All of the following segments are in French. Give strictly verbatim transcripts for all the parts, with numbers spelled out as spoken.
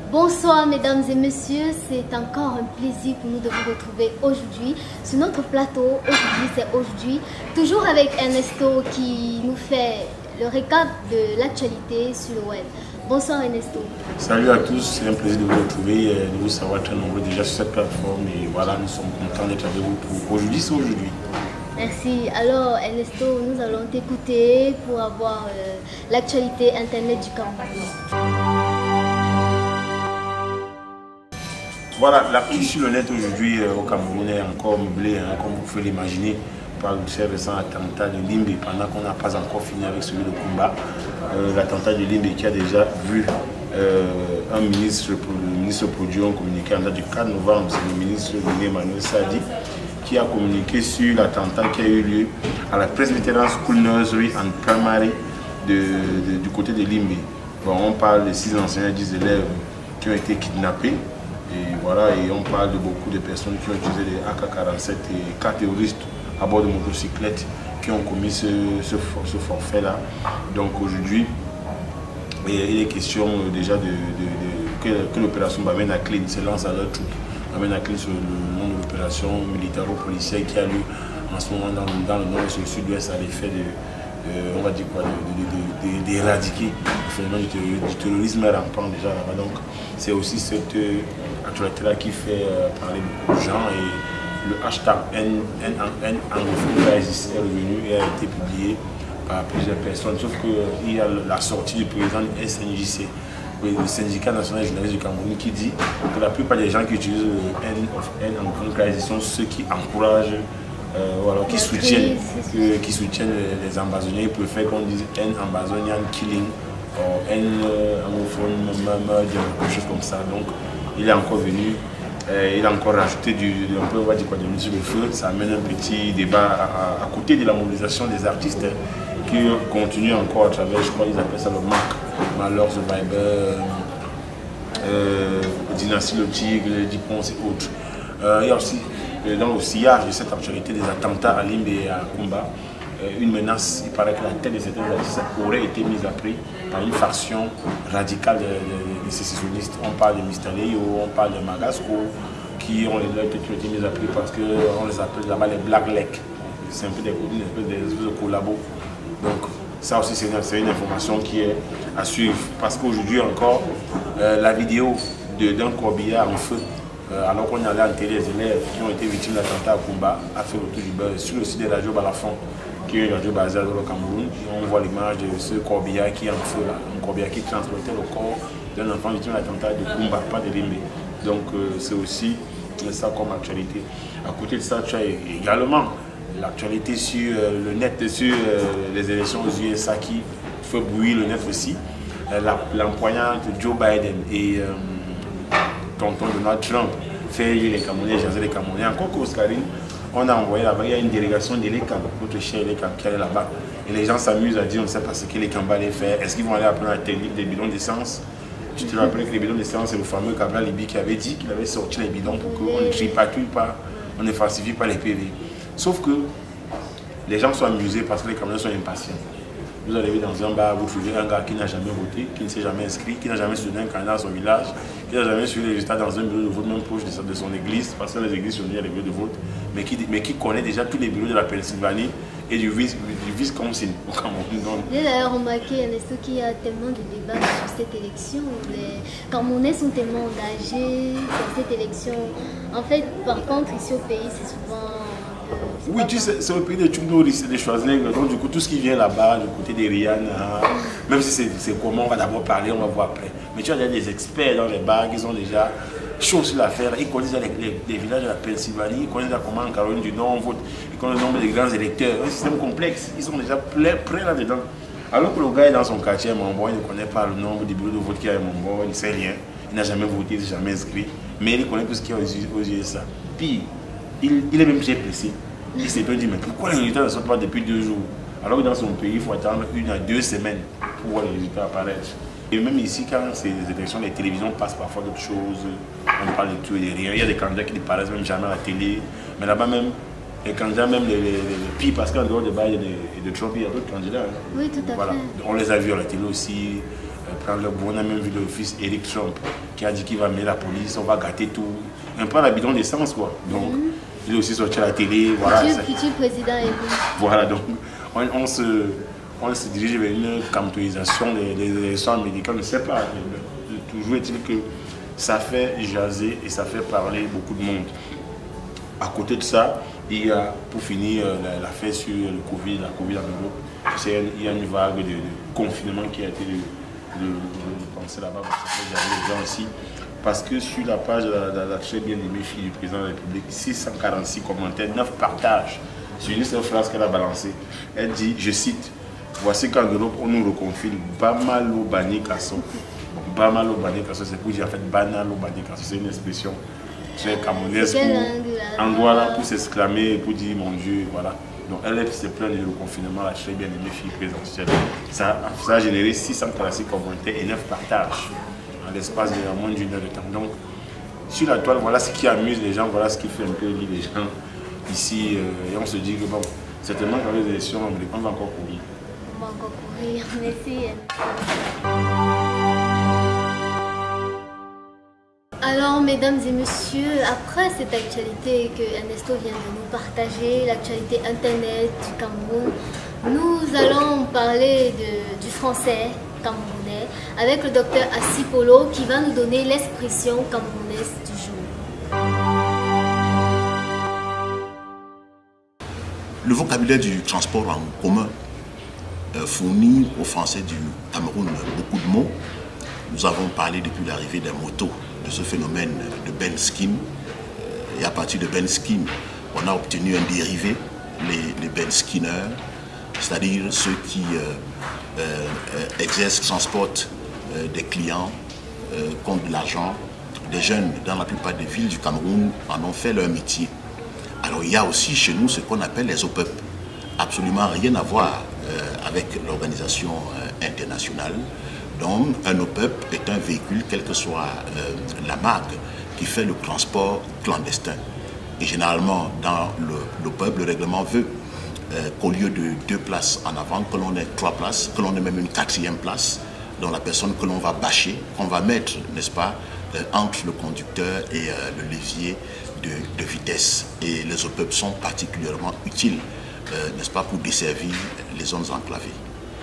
Bonsoir mesdames et messieurs, c'est encore un plaisir pour nous de vous retrouver aujourd'hui sur notre plateau. Aujourd'hui c'est aujourd'hui, toujours avec Ernesto qui nous fait le récap de l'actualité sur le web. Bonsoir Ernesto. Salut à tous, c'est un plaisir de vous retrouver, de vous savoir très nombreux déjà sur cette plateforme et voilà, nous sommes contents d'être avec vous pour aujourd'hui, c'est aujourd'hui. Merci. Alors Ernesto, nous allons t'écouter pour avoir euh, l'actualité internet du Cameroun. Voilà, l'actu sur le net aujourd'hui euh, au Cameroun est encore meublé, hein, comme vous pouvez l'imaginer, par le très récent attentat de Limbe, pendant qu'on n'a pas encore fini avec celui de Kumba. Euh, L'attentat de Limbe qui a déjà vu euh, un ministre, le ministre Produit communiqué en date du quatre novembre, c'est le ministre Emmanuel Sadi, qui a communiqué sur l'attentat qui a eu lieu à la Presbyterian School Nursery and Primary de, de, du côté de Limbe. Bon, on parle de six enseignants et dix élèves qui ont été kidnappés. Et voilà, et on parle de beaucoup de personnes qui ont utilisé des A K quarante-sept et quatre terroristes à bord de motocyclettes qui ont commis ce, ce, ce forfait-là. Donc aujourd'hui, il est question déjà de, de, de, que, que l'opération Bamena Clean se lance à leur truc. Bamena Clean, c'est le nom de l'opération militaro-policière qui a lieu en ce moment dans le, dans le nord et sur le sud-ouest à l'effet de, de, on va dire quoi, d'éradiquer le phénomène du terrorisme, du terrorisme rampant déjà là-bas. Donc c'est aussi cette euh, actualité-là qui fait euh, parler beaucoup de gens et le hashtag N anglophone crisis est revenu et a été publié par plusieurs personnes, sauf qu'il euh, y a la sortie du président du S N J C, le syndicat national des journalistes du Cameroun, qui dit que la plupart des gens qui utilisent le N of N anglophone crisis sont ceux qui encouragent Euh, voilà, qui, soutiennent, euh, qui soutiennent les, les Ambazoniens. Ils préfèrent qu'on dise N Ambazonian killing ou N anglophone murder, quelque chose comme ça. Donc il est encore venu, euh, il a encore rajouté du, un peu, on va dire quoi, de l'huile sur le feu. Ça amène un petit débat à, à, à côté de la mobilisation des artistes hein, qui continuent encore à travers, je crois qu'ils appellent ça le M A C, Malheur Survivor, euh, Dynastie Le Tigre, Dupont et autres. Euh, il y a aussi dans le sillage de cette actualité des attentats à Limbe et à Kumba, euh, une menace, il paraît que la tête de certains artistes aurait été mise à prix par une faction radicale des sécessionnistes. On parle de Mistaleo, on parle de Magasco, qui ont été mis à prix parce qu'on les appelle là-bas les Black Lake. C'est un peu des, une espèce de, de collabo. Donc ça aussi c'est une, une information qui est à suivre parce qu'aujourd'hui encore, euh, la vidéo d'un corbillard en feu, Euh, alors qu'on allait enterrer les élèves qui ont été victimes d'attentats à Kumba, a fait le tour du beurre sur le site de Radio Balafon, qui est une radio basée au Cameroun. On voit l'image de ce corbillard qui est en feu là, un corbillard qui transportait le corps d'un enfant victime d'attentat de Kumba, pas de Limbe. Donc euh, c'est aussi ça comme actualité. À côté de ça, tu as également l'actualité sur euh, le net, sur euh, les élections aux U S A qui fait bouillir le net aussi. Euh, L'empoignante Joe Biden et euh, tonton Donald Trump fait les Camerounais, jaser les Camerounais. Encore qu'Oscarine, on a envoyé là-bas, il y a une délégation de l'E-Cam, notre cher l'E-Cam qui est là-bas. Et les gens s'amusent à dire, on ne sait pas ce que l'E-Cam va aller faire. Est-ce qu'ils vont aller apprendre la technique des bidons d'essence? Tu te rappelles que les bidons d'essence, c'est le fameux Cabral Libi qui avait dit qu'il avait sorti les bidons pour qu'on ne tripatouille pas, on ne falsifie pas les P V. Sauf que les gens sont amusés parce que les Camerounais sont impatients. Vous allez dans un bar, vous trouvez un gars qui n'a jamais voté, qui ne s'est jamais inscrit, qui n'a jamais soutenu un candidat à son village, qui n'a jamais suivi les résultats dans un bureau de vote, même proche de son église, parce que les églises sont liées à les bureaux de vote, mais qui, mais qui connaît déjà tous les bureaux de la Pennsylvanie et du Wisconsin au Cameroun. J'ai d'ailleurs remarqué, Ernesto, qu'il y a tellement de débats sur cette élection. Les Camerounais sont tellement engagés dans cette élection. En fait, par contre, ici au pays, c'est souvent... Oui, tu sais, c'est le pays de Tchoumdouri, c'est des Schwarzenegger. Donc, du coup, tout ce qui vient là-bas, du côté des Rihanna, même si c'est comment, on va d'abord parler, on va voir après. Mais tu as déjà des experts dans les bars qui sont déjà chauds sur l'affaire. Ils connaissent les, les, les villages de la Pennsylvanie, ils connaissent comment en Caroline du Nord on vote, ils connaissent le nombre de grands électeurs. Un système complexe, ils sont déjà prêts là-dedans. Alors que le gars est dans son quartier à Montbon, il ne connaît pas le nombre de bureaux de vote qu'il y a à Montbon, il ne sait rien, il n'a jamais voté, il ne s'est jamais inscrit, mais il connaît tout ce qu'il y a aux U S A. Puis, il, il est même très pressé. Il s'est dit, mais pourquoi les résultats ne sortent pas depuis deux jours? Alors que dans son pays, il faut attendre une à deux semaines pour voir les résultats apparaître. Et même ici, quand c'est des élections, les télévisions passent parfois d'autres choses. On parle de tout et de rien. Il y a des candidats qui ne paraissent même jamais à la télé. Mais là-bas même, les candidats, même les, les, les, les pires, parce qu'en dehors de Biden et de Trump, il y a d'autres candidats. Hein. Oui, tout à voilà. fait. On les a vus à la télé aussi. dans le bon, on a même vu le fils Eric Trump qui a dit qu'il va mettre la police, on va gâter tout. Un peu la bidon d'essence, quoi. Donc, mm -hmm. il est aussi sorti à la télé. Voilà, futur, futur président Eric. Voilà, donc, on, on, se, on se dirige vers une camptonisation des, des élections américaines. On ne sait pas. Toujours est-il que ça fait jaser et ça fait parler beaucoup de monde. À côté de ça, il y a, pour finir, la, la fête sur le Covid, la Covid en Europe. Il y a une vague de, de confinement qui a été de, de, de penser là-bas, parce que ça fait jaser les gens aussi. Parce que sur la page de la, de la très bien aimée fille du président de la République, six cent quarante-six commentaires, neuf partages. C'est une seule phrase qu'elle a balancée. Elle dit, je cite, voici qu'en Europe, on nous reconfine Bamalo Bani Kasso. Bamalo Bani Kasso, c'est pour dire en fait Banalo Bani Kasso, c'est une expression très camerounaise pour Angola pour s'exclamer, pour dire mon Dieu, voilà. Donc elle s'est plainte du confinement, la très bien aimée fille présidentielle. Ça, ça a généré six cent quarante-six commentaires et neuf partages en l'espace de moins d'une heure de temps. Donc sur la toile, voilà ce qui amuse les gens, voilà ce qui fait un peu rire les gens ici. Euh, et on se dit que bon, certainement dans les élections, on va encore courir. On va encore courir, merci. Alors, mesdames et messieurs, après cette actualité que Ernesto vient de nous partager, l'actualité internet du Cameroun, nous allons parler de, du français camerounais avec le docteur Assipolo qui va nous donner l'expression camerounaise du jour. Le vocabulaire du transport en commun euh, fournit aux Français du Cameroun beaucoup de mots. Nous avons parlé depuis l'arrivée des motos de ce phénomène de Ben Skin. Et à partir de Ben Skin, on a obtenu un dérivé, les, les Ben Skinners, c'est-à-dire ceux qui euh, euh, exercent, transportent euh, des clients euh, contre de l'argent. Des jeunes, dans la plupart des villes du Cameroun, en ont fait leur métier. Alors il y a aussi chez nous ce qu'on appelle les O P E P. Absolument rien à voir euh, avec l'organisation euh, internationale. Donc, un O P E P est un véhicule, quelle que soit euh, la marque, qui fait le transport clandestin. Et généralement, dans le, l'O P E P, le règlement veut euh, qu'au lieu de deux places en avant, que l'on ait trois places, que l'on ait même une quatrième place, dans la personne que l'on va bâcher, qu'on va mettre, n'est-ce pas, euh, entre le conducteur et euh, le levier de, de vitesse. Et les O P E P sont particulièrement utiles, euh, n'est-ce pas, pour desservir les zones enclavées.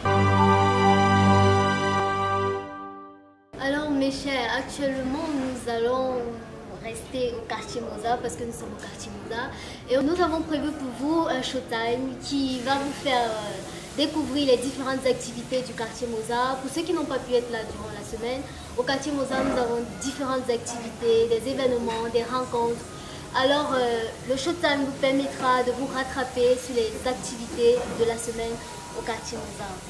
Mes chers, actuellement nous allons rester au quartier Mozart parce que nous sommes au quartier Mozart et nous avons prévu pour vous un showtime qui va vous faire découvrir les différentes activités du quartier Mozart. Pour ceux qui n'ont pas pu être là durant la semaine, au quartier Mozart nous avons différentes activités, des événements, des rencontres. Alors euh, le showtime vous permettra de vous rattraper sur les activités de la semaine au quartier Mozart.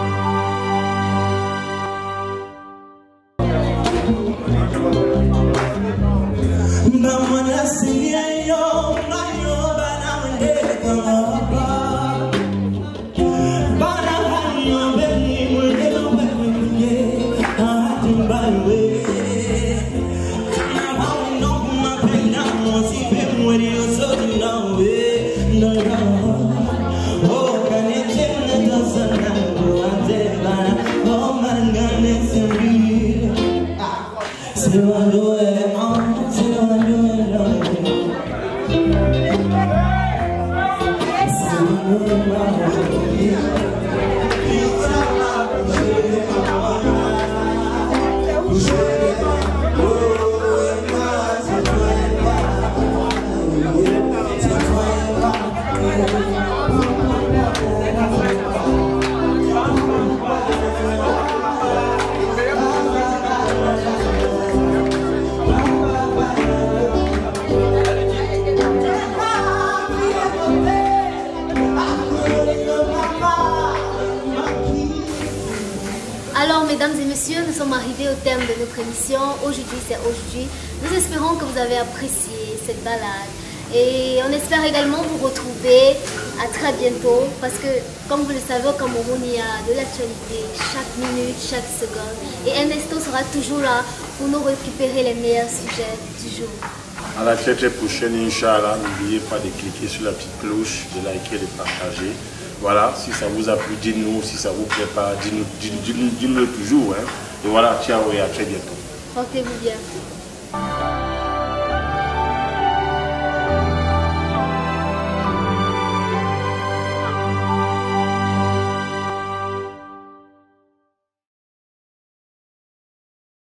Alors, mesdames et messieurs, nous sommes arrivés au terme de notre émission. Aujourd'hui, c'est aujourd'hui. Nous espérons que vous avez apprécié cette balade. Et on espère également vous retrouver à très bientôt. Parce que, comme vous le savez, au Cameroun, il y a de l'actualité chaque minute, chaque seconde. Et Ernesto sera toujours là pour nous récupérer les meilleurs sujets du jour. À la très très prochaine, Inch'Allah, n'oubliez pas de cliquer sur la petite cloche, de liker, de partager. Voilà, si ça vous a plu, dites-nous, si ça vous plaît pas, dites-nous, dites-le toujours. Hein. Et voilà, ciao et à très bientôt. Portez-vous bien.